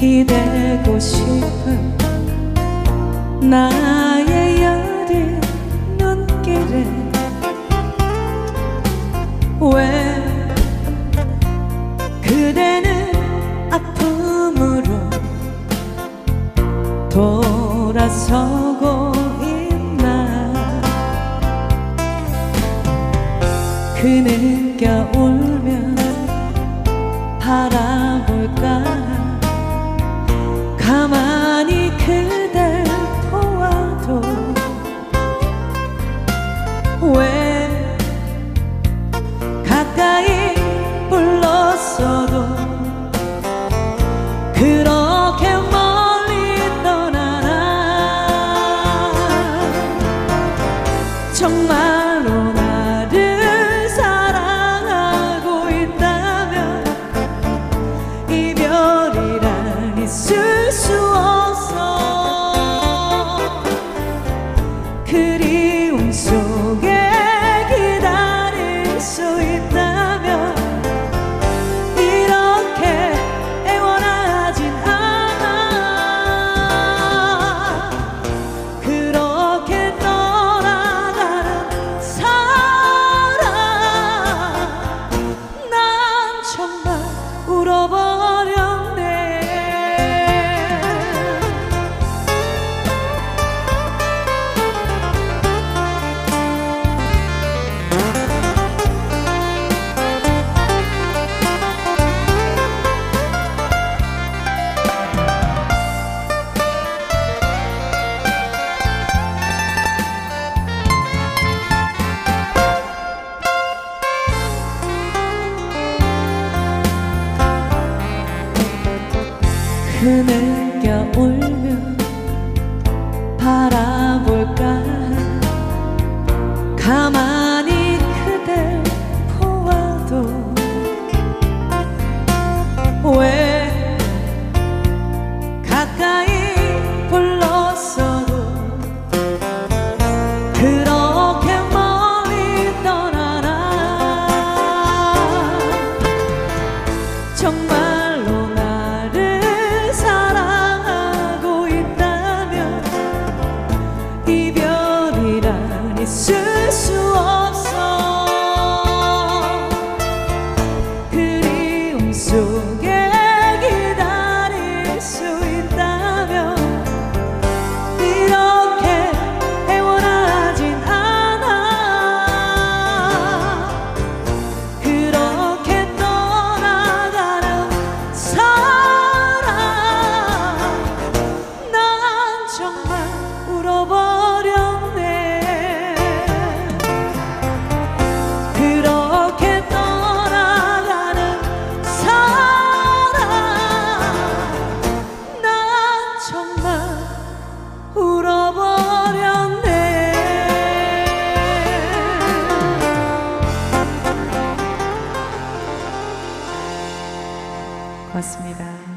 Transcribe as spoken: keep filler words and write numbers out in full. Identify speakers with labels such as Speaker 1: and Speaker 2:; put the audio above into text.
Speaker 1: 기대고 싶은 나의 여린 눈길에 왜 그대는 아픔으로 돌아서고 있나. 그는 겨울면 바라볼까. 가만히 그댈 보아도 왜 가까이 불렀어도 그렇게 멀리 떠나나. 정말로 나를 사랑하고 있다면 이별이란 있을 수 없어. 그리움 속에 기다릴 수 있다면 이렇게 애원하진 않아. 그렇게 떠나가는 사람 난 정말 울어버렸네. 그늘겨 울며 바라볼까. 가만히 그댈 보아도 왜 가까이 불렀어도 그렇게 멀리 떠나나. 정말로 나를 사랑하고 있다면 이별이란 있을 수 없어. 그리움 속에 기다릴 수 있다면 이렇게 애원하진 않아. 그렇게 떠나가는 사람 난 정말 울어버렸네. 그렇게 떠나가는 사람 난 정말 울어버렸네. 고맙습니다.